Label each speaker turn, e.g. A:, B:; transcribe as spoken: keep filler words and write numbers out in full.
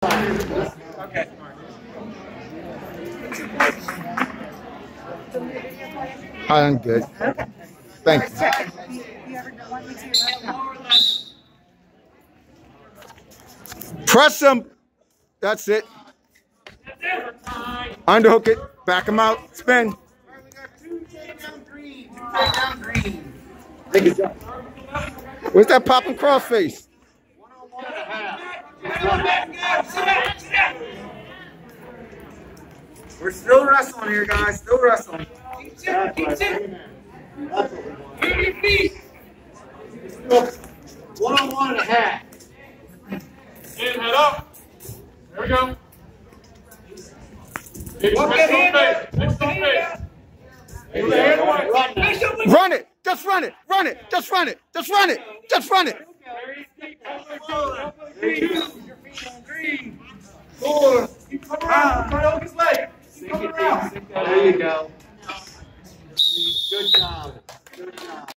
A: Okay.
B: I'm good.
C: Okay.
B: Thanks.
C: You, you ever want me to? No.
B: Press them. That's it. Underhook it. Back them out. Spin.
A: We got two takedown green. Two takedown green.
B: Where's that popping crossface?
A: One on one and a half. We're still wrestling here, guys. Still wrestling. Keep sitting. Keep sitting. That's what we want. Move your feet. One on one and a half.
D: Hand head up. There we go.
A: Walk that hand up.
D: Next on face.
A: Move the hand away.
B: Run it. Just run it. Run it. Just run it. Just run it. Just run it.
A: Two. Three. Four. Keep coming around. Try to hook his leg. Keep coming around. There you go. Good job. Good job.